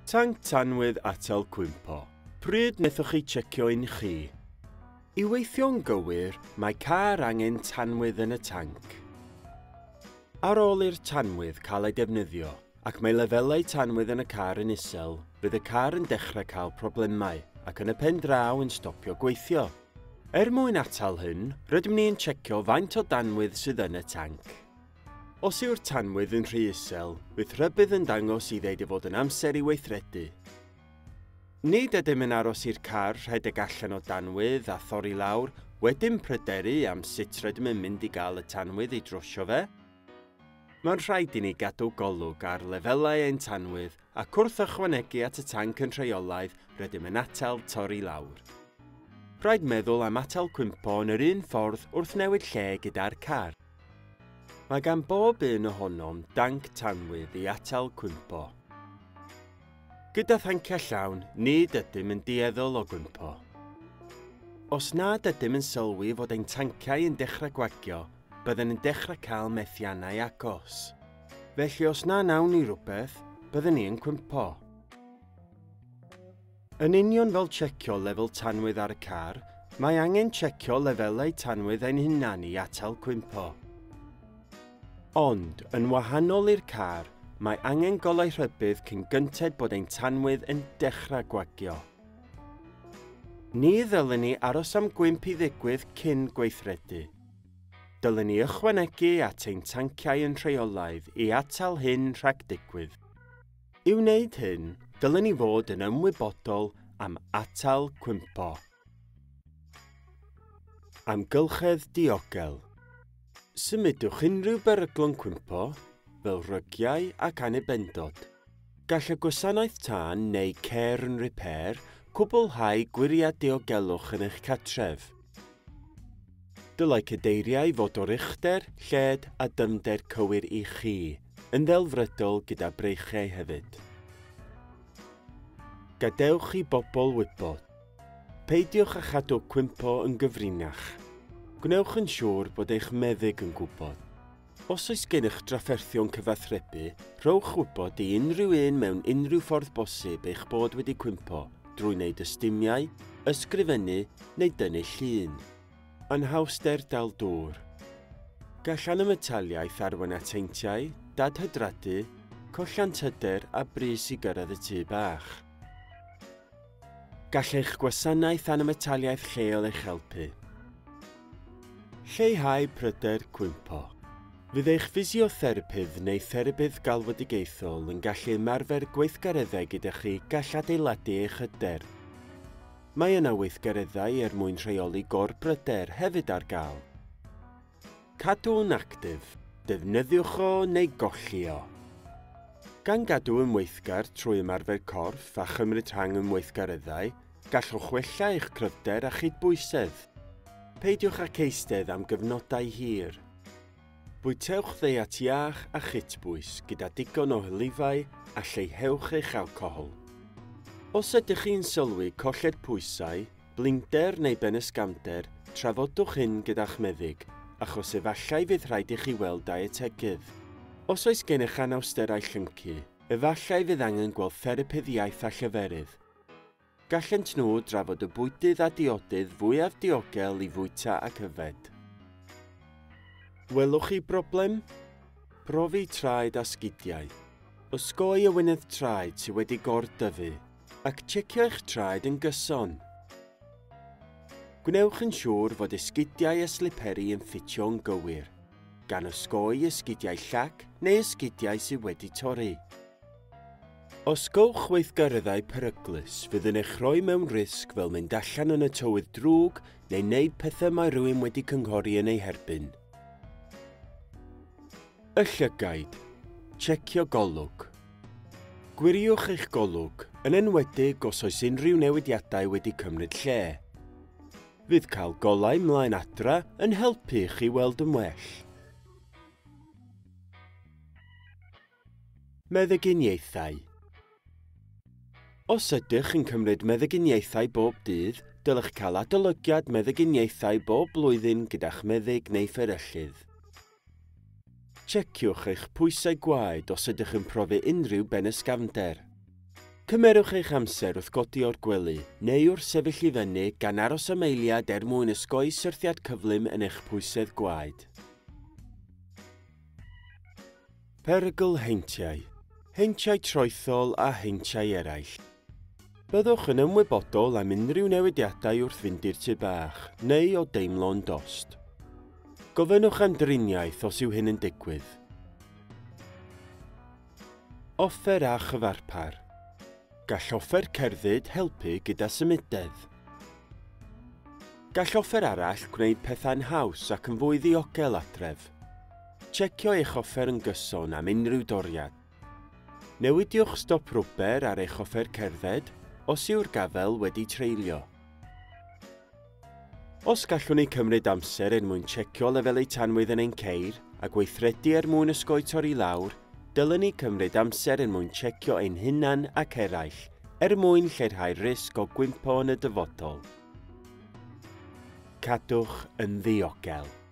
Tanc tanwydd atal cwympo. Pryd wnaethoch chi checio un chi? I weithio'n gywir, mae car angen tanwydd yn y tanc. Ar ôl i'r tanwydd cael ei defnyddio, ac mae lefelau tanwydd yn y car yn isel, bydd y car yn dechrau cael problemau ac yn y pen draw yn stopio gweithio. Mwyn atal hyn, rydym ni'n checio faint o danwydd sydd yn y tanc. Os yw'r tanwydd yn rhy isel, bydd rhybydd yn dangos i ddeud ei fod yn amser i weithredu. Nid ydym yn aros i'r car rhedeg allan o danwydd a thorri lawr, wedyn pryderu am sut rydym yn mynd i gael y tanwydd i drosio fe. Mae'n rhaid i ni gadw golwg ar lefelau ein tanwydd ac wrth ychwanegu at y tanc yn rheolaidd rydym yn atal torri lawr. Rhaid meddwl am atal cwympo yn yr un ffordd wrth newid lle gyda'r car. Mae gan bob un ohonom danc tanwydd i atal cwympo. Gyda thanciau llawn, nid ydym yn dueddol o gwympo. Os nad ydym yn sylwi fod ein tanciau yn dechrau gwagio, byddwn yn dechrau cael methiannau agos. Felly os na nawn ni rhywbeth, byddwn ni yn cwympo. Yn union fel checio lefel tanwydd ar y car, mae angen checio lefelau tanwydd ein hunan i atal cwympo. Ond, yn wahanol i'r car, mae angen golau rhybydd cyn gynted bod ein tanwydd yn dechrau gwagio. Ni ddylen ni aros am gwymp i ddigwydd cyn gweithredu. Dylen ni ychwanegu at ein tanciau yn rheolaidd i atal hyn rhag digwydd. I wneud hyn, dylen ni fod yn ymwybodol am atal cwympo. Amgylchedd diogel. Symudwch unrhyw beryglon cwympo, fel rygiau ac anebendod. Gall y gwasanaeth tân neu care and repair cwblhau gwiriad diogelwch yn eich cartref. Dylai cadeiriau fod o uchder, lled a dyfnder cywir i chi, yn ddelfrydol gyda breichiau hefyd. Gadewch i bobl wybod. Peidiwch â chadw cwympo yn gyfrinach. Gwnewch yn siŵr bod eich meddyg yn gwybod. Os oes gennych drafferthion cyfathrebu, rhowch wybod i unrhyw un mewn unrhyw ffordd bosib eich bod wedi cwympo drwy wneud ystumiau, ysgrifennu neu dynnu llun. Anhawster dal dŵr. Gall anymytaliaeth arwain at heintiau, dadhydradu, colliant hyder a brys i gyrraedd y tŷ bach. Gall eich gwasanaeth anymytaliaeth lleol eich helpu. Lleihau pryder cwympo. Fydd eich ffisiotherapidd neu therapydd galfodigaethol yn gallu ymarfer gweithgareddau gyda chi gall adeiladu eich hyder. Mae yna weithgareddau mwyn rheoli gorbryder hefyd ar gael. Cadw'n actif. Defnyddiwch o neu golli o. Gan gadw ymweithgar trwy ymarfer corff a chymryd rhang ymweithgareddau, gallwch wella eich cryfder a chydbwysedd. Peidiwch ag eistedd am gyfnodau hir. Bwytewch ddeiat iach a chytbwys gyda digon o hylifau a lleihewch eich alcohol. Os ydych chi'n sylwi colled pwysau, blinder neu benesgamder, trafodwch hyn gyda'ch meddyg, achos efallai fydd rhaid i chi weld dietegydd. Os oes gennych anawsterau llyncu, efallai fydd angen gweld therapydd iaith a lleferydd. Gallent nhw drafod y bwydydd a diodydd fwyaf diogel i fwyta ac yfed. Welwch chi broblem? Profi traed a sgidiau. Osgoi y wynydd traed sydd wedi gordyfu, ac checio eich traed yn gyson. Gwnewch yn siŵr fod esgidiau a sliperi yn ffitio'n gywir, gan osgoi esgidiau llac neu esgidiau sydd wedi torri. Os gowch weithgareddau peryglus, fydd yn eich rhoi mewn risg fel mynd allan yn y tywydd drwg neu wneud pethau mae rhywun wedi cynghori yn ei herbyn. Y llygaid. Checio golwg. Gwiriwch eich golwg, yn enwedig os oes unrhyw newidiadau wedi cymryd lle. Fydd cael golau mlaen adra yn helpu chi weld yn well. Meddyginiaethau. Os ydych yn cymryd meddyginiaethau bob dydd, dylech cael adolygiad meddyginiaethau bob blwyddyn gyda'ch meddyg neu fferyllydd. Checiwch eich pwysau gwaed os ydych yn profi unrhyw benesgafnder. Cymerwch eich amser wrth godi o'r gwely neu wrth sefyll i fyny gan aros am eiliad mwyn ysgoi syrthiad cyflym yn eich pwysedd gwaed. Perygl heintiau. Heintiau troethol a heintiau eraill. Byddwch yn ymwybodol am unrhyw newidiadau wrth fynd i'r tŷ bach neu o deimlo'n dost. Gofynnwch am driniaeth os yw hyn yn digwydd. Offer a chyfarpar. Gall offer cerdded helpu gyda symudedd. Gall offer arall gwneud pethau'n haws ac yn fwy ddiogel adref. Checio eich offer yn gyson am unrhyw doriad. Newidiwch stop rwber ar eich offer cerdded os yw'r gafel wedi treulio. Os gallwn ni cymryd amser mwyn checio lefelau tanwydd yn ein ceir a gweithredu mwyn ysgoi torri lawr, dylen ni cymryd amser mwyn checio ein hunan ac eraill mwyn lleirhau risg o gwympo yn y dyfodol. Cadwch yn ddiogel.